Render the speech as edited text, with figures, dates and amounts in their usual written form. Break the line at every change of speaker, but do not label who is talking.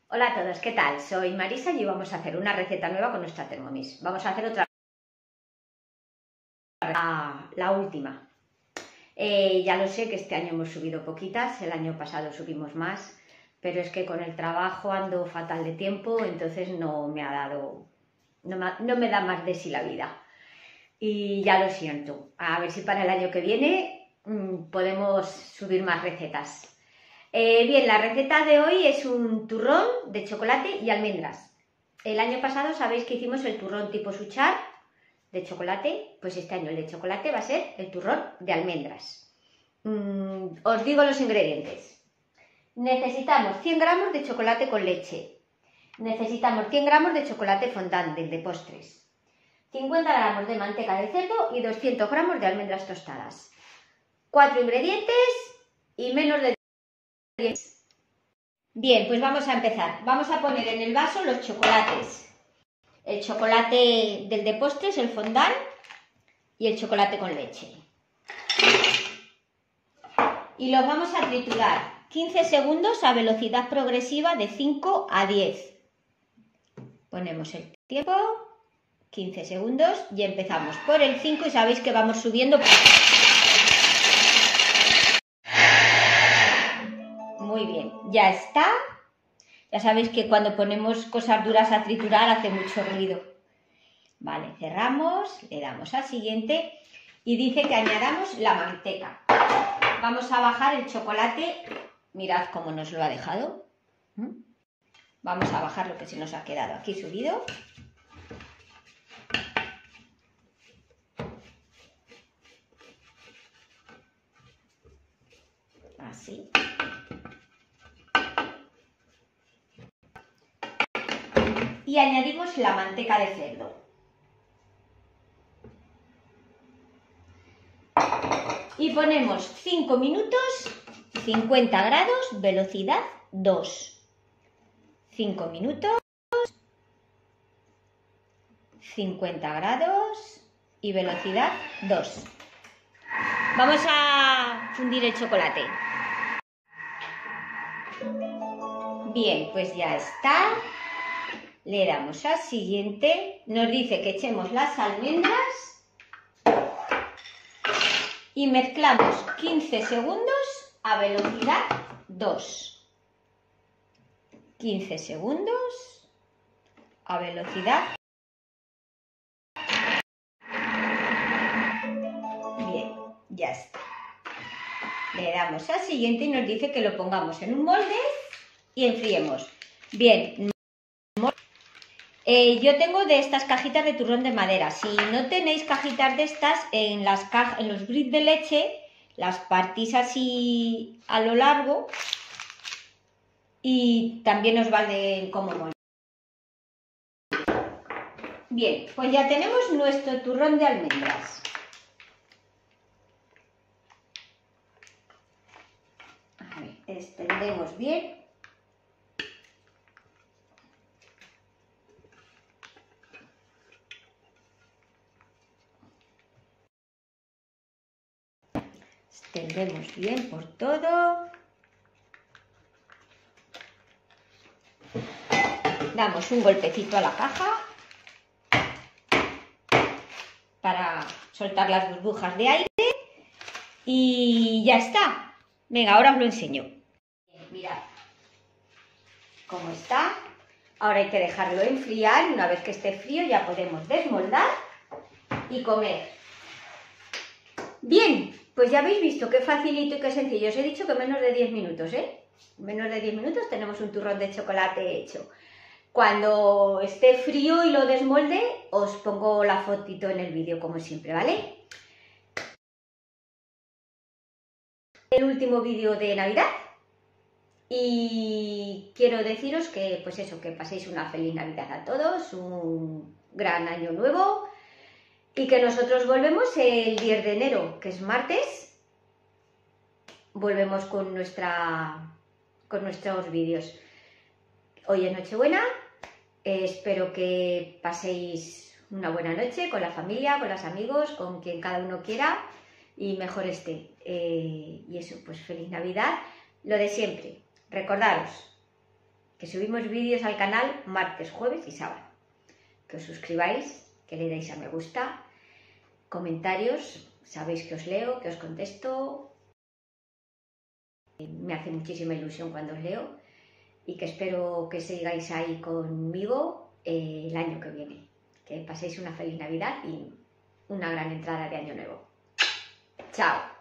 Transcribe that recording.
Hola a todos, ¿qué tal? Soy Marisa y hoy vamos a hacer una receta nueva con nuestra Thermomix. Vamos a hacer la última. Ya lo sé que este año hemos subido poquitas, el año pasado subimos más, pero es que con el trabajo ando fatal de tiempo, entonces no me da más de sí la vida. Y ya lo siento, a ver si para el año que viene podemos subir más recetas. Bien, la receta de hoy es un turrón de chocolate y almendras. El año pasado sabéis que hicimos el turrón tipo Suchard de chocolate, pues este año el de chocolate va a ser el turrón de almendras. Os digo los ingredientes. Necesitamos 100 gramos de chocolate con leche. Necesitamos 100 gramos de chocolate fondant, del de postres. 50 gramos de manteca de cerdo y 200 gramos de almendras tostadas. 4 ingredientes y menos de 10. Bien, pues vamos a empezar. Vamos a poner en el vaso los chocolates. El chocolate del de postres, el fondant y el chocolate con leche. Y los vamos a triturar 15 segundos a velocidad progresiva de 5 a 10. Ponemos el tiempo, 15 segundos y empezamos por el 5 y sabéis que vamos subiendo. Muy bien, ya está. Ya sabéis que cuando ponemos cosas duras a triturar hace mucho ruido. Vale, cerramos, le damos al siguiente y dice que añadamos la manteca. Vamos a bajar el chocolate, mirad cómo nos lo ha dejado. Vamos a bajar lo que se nos ha quedado aquí subido. Así. Y añadimos la manteca de cerdo. Y ponemos 5 minutos, 50 grados, velocidad 2. 5 minutos, 50 grados y velocidad 2. Vamos a fundir el chocolate. Bien, pues ya está. Le damos al siguiente. Nos dice que echemos las almendras y mezclamos 15 segundos a velocidad 2. 15 segundos a velocidad. Bien, ya está. Le damos al siguiente y nos dice que lo pongamos en un molde y enfriemos. Bien. Yo tengo de estas cajitas de turrón de madera. Si no tenéis cajitas de estas, en los brick de leche las partís así a lo largo y también os vale como molde. Bien, pues ya tenemos nuestro turrón de almendras. A ver, extendemos bien. Extendemos bien por todo. Damos un golpecito a la caja para soltar las burbujas de aire y ya está. Venga, ahora os lo enseño. Mirad cómo está. Ahora hay que dejarlo enfriar. Una vez que esté frío ya podemos desmoldar y comer. Bien, pues ya habéis visto qué facilito y qué sencillo. Os he dicho que menos de 10 minutos, ¿eh? Menos de 10 minutos tenemos un turrón de chocolate hecho. Cuando esté frío y lo desmolde, os pongo la fotito en el vídeo, como siempre, ¿vale? El último vídeo de Navidad. Y quiero deciros que, pues eso, que paséis una feliz Navidad a todos, un gran año nuevo y que nosotros volvemos el 10 de enero, que es martes. Volvemos con nuestros vídeos. Hoy es Nochebuena. Espero que paséis una buena noche con la familia, con los amigos, con quien cada uno quiera y mejor esté. Y eso, pues feliz Navidad. Lo de siempre, recordaros, que subimos vídeos al canal martes, jueves y sábado. Que os suscribáis, que le deis a me gusta, comentarios, sabéis que os leo, que os contesto. Me hace muchísima ilusión cuando os leo y que espero que sigáis ahí conmigo el año que viene. Que paséis una feliz Navidad y una gran entrada de Año Nuevo. ¡Chao!